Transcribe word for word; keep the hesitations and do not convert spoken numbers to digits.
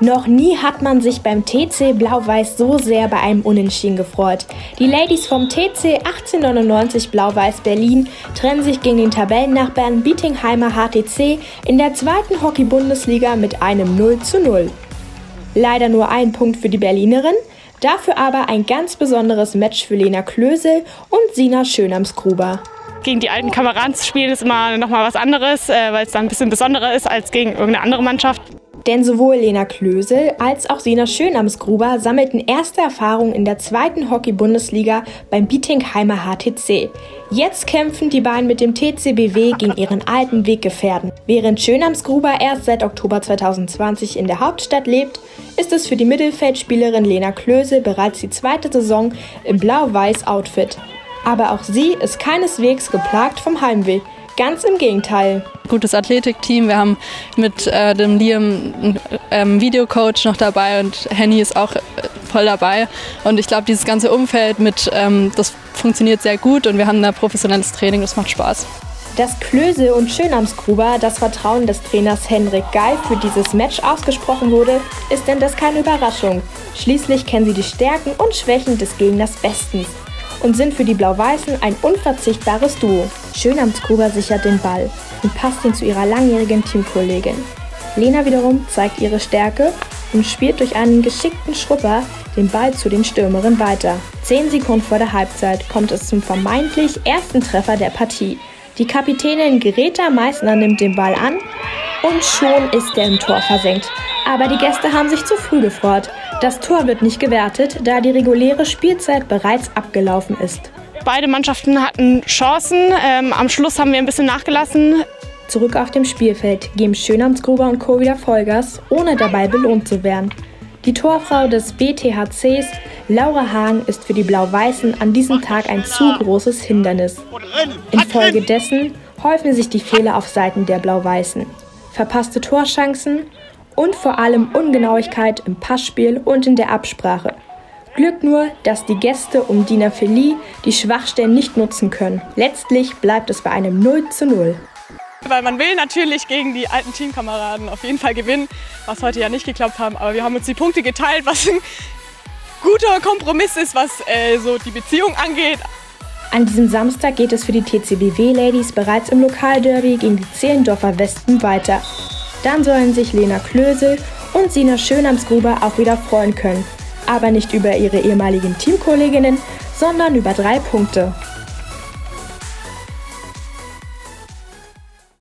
Noch nie hat man sich beim T C Blau-Weiß so sehr bei einem Unentschieden gefreut. Die Ladies vom T C achtzehnhundertneunundneunzig Blau-Weiß Berlin trennen sich gegen den Tabellennachbarn Bietingheimer H T C in der zweiten Hockey-Bundesliga mit einem null zu null. Leider nur ein Punkt für die Berlinerin, dafür aber ein ganz besonderes Match für Lena Klösel und Sina Schönamsgruber. Gegen die alten Kameraden zu spielen ist immer noch mal was anderes, weil es dann ein bisschen besonderer ist als gegen irgendeine andere Mannschaft. Denn sowohl Lena Klösel als auch Sina Schönamsgruber sammelten erste Erfahrungen in der zweiten Hockey-Bundesliga beim Bietingheimer H T C. Jetzt kämpfen die beiden mit dem T C B W gegen ihren alten Weggefährten. Während Schönamsgruber erst seit Oktober zweitausendzwanzig in der Hauptstadt lebt, ist es für die Mittelfeldspielerin Lena Klösel bereits die zweite Saison im Blau-Weiß-Outfit. Aber auch sie ist keineswegs geplagt vom Heimweh. Ganz im Gegenteil. Gutes Athletikteam. Wir haben mit äh, dem Liam einen ähm, Videocoach noch dabei und Henny ist auch äh, voll dabei. Und ich glaube, dieses ganze Umfeld mit, ähm, das funktioniert sehr gut und wir haben da professionelles Training, das macht Spaß. Dass Klösel und Schönamsgruber das Vertrauen des Trainers Henrik Geil für dieses Match ausgesprochen wurde, ist denn das keine Überraschung. Schließlich kennen sie die Stärken und Schwächen des Gegners bestens und sind für die Blau-Weißen ein unverzichtbares Duo. Schönamsgruber sichert den Ball und passt ihn zu ihrer langjährigen Teamkollegin. Lena wiederum zeigt ihre Stärke und spielt durch einen geschickten Schrupper den Ball zu den Stürmerinnen weiter. Zehn Sekunden vor der Halbzeit kommt es zum vermeintlich ersten Treffer der Partie. Die Kapitänin Greta Meissner nimmt den Ball an und schon ist er im Tor versenkt. Aber die Gäste haben sich zu früh gefreut. Das Tor wird nicht gewertet, da die reguläre Spielzeit bereits abgelaufen ist. Beide Mannschaften hatten Chancen. Ähm, am Schluss haben wir ein bisschen nachgelassen. Zurück auf dem Spielfeld geben Schönamsgruber und Co. wieder Vollgas, ohne dabei belohnt zu werden. Die Torfrau des B T H Cs, Laura Hagen, ist für die Blau-Weißen an diesem Tag ein zu großes Hindernis. Infolgedessen häufen sich die Fehler auf Seiten der Blau-Weißen. Verpasste Torchancen und vor allem Ungenauigkeit im Passspiel und in der Absprache. Glück nur, dass die Gäste um Dina Feli die Schwachstellen nicht nutzen können. Letztlich bleibt es bei einem null zu null. Weil man will natürlich gegen die alten Teamkameraden auf jeden Fall gewinnen, was heute ja nicht geklappt haben. Aber wir haben uns die Punkte geteilt, was ein guter Kompromiss ist, was äh, so die Beziehung angeht. An diesem Samstag geht es für die T C B W-Ladies bereits im Lokalderby gegen die Zehlendorfer Wespen weiter. Dann sollen sich Lena Klösel und Sina Schönamsgruber auch wieder freuen können. Aber nicht über ihre ehemaligen Teamkolleginnen, sondern über drei Punkte.